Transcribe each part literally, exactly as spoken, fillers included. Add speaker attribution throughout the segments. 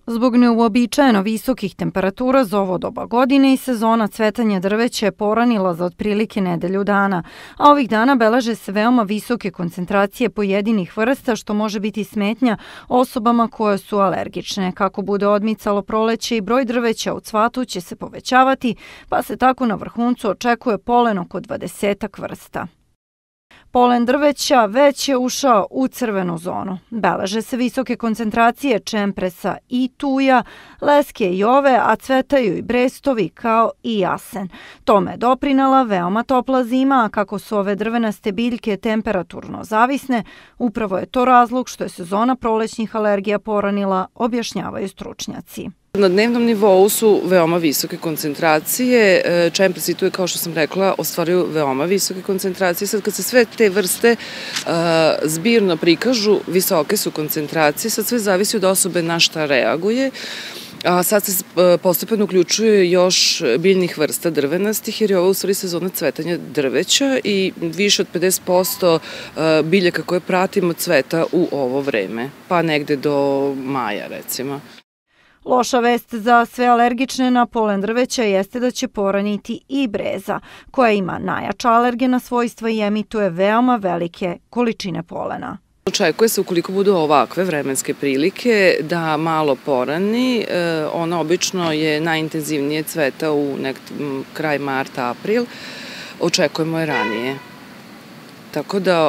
Speaker 1: Zbog neuobičajeno visokih temperatura za ovo doba godine i sezona cvetanja drveća je poranila za otprilike nedelju dana, a ovih dana beleže se veoma visoke koncentracije pojedinih vrsta što može biti smetnja osobama koje su alergične. Kako bude odmicalo proleće i broj drveća u cvatu će se povećavati, pa se tako na vrhuncu očekuje polen oko dvadesetak vrsta. Polen drveća već je ušao u crvenu zonu. Beleže se visoke koncentracije čempresa i tuja, leske i ove, a cvetaju i brestovi kao i jasen. Tome je doprinela veoma topla zima, a kako su ove drvenaste biljke temperaturno zavisne, upravo je to razlog što je sezona prolećnih alergija poranila, objašnjavaju stručnjaci.
Speaker 2: Na dnevnom nivou su veoma visoke koncentracije, čempres i tuje, kao što sam rekla, ostvaruju veoma visoke koncentracije. Sad kad se sve te vrste zbirno prikažu, visoke su koncentracije, sad sve zavisi od osobe na šta reaguje. A sad se postepeno uključuje još biljnih vrsta drvenastih, jer je ovo u stvari sezona cvetanja drveća i više od pedeset posto biljaka koje pratimo cveta u ovo vreme, pa negde do maja recimo.
Speaker 1: Loša vest za sve alergične na polen drveća jeste da će poraniti i breza, koja ima najjača alergena svojstva i emituje veoma velike količine polena.
Speaker 2: Očekuje se, ukoliko budu ovakve vremenske prilike, da malo porani. Ona obično je najintenzivnije cveta u kraj marta, april. Očekujemo je ranije. Tako da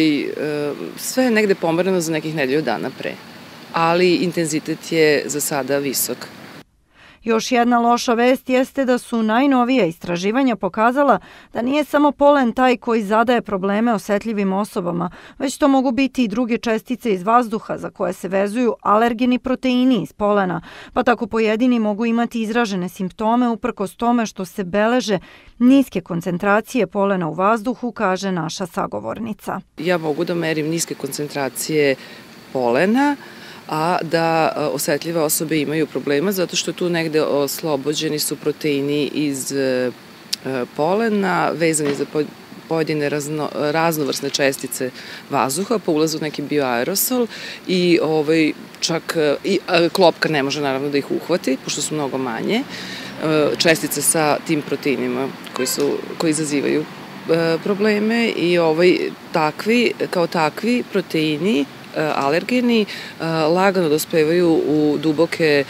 Speaker 2: sve je negde pomereno za nekih nedelju dana pre, ali intenzitet je za sada visok.
Speaker 1: Još jedna loša vest jeste da su najnovija istraživanja pokazala da nije samo polen taj koji zadaje probleme osetljivim osobama, već to mogu biti i druge čestice iz vazduha za koje se vezuju alergeni proteini iz polena, pa tako pojedini mogu imati izražene simptome uprkos tome što se beleže niske koncentracije polena u vazduhu, kaže naša sagovornica.
Speaker 2: Ja mogu da merim niske koncentracije polena, a da osetljive osobe imaju problema zato što tu negde oslobođeni su proteini iz polena, vezani za pojedine raznovrsne čestice vazduha, po ulazu neki bioaerosol i čak klopka ne može naravno da ih uhvati, pošto su mnogo manje čestice sa tim proteinima koji izazivaju probleme i takvi, kao takvi proteini alergeni lagano dospevaju u duboke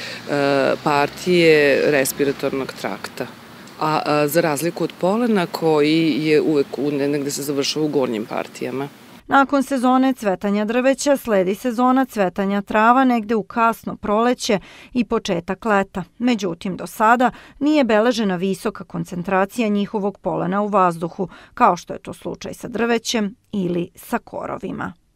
Speaker 2: partije respiratornog trakta. A za razliku od polena koji je uvek negde se završava u gornjim partijama.
Speaker 1: Nakon sezone cvetanja drveća sledi sezona cvetanja trava negde u kasno proleće i početak leta. Međutim, do sada nije beležena visoka koncentracija njihovog polena u vazduhu, kao što je to slučaj sa drvećem ili sa korovima.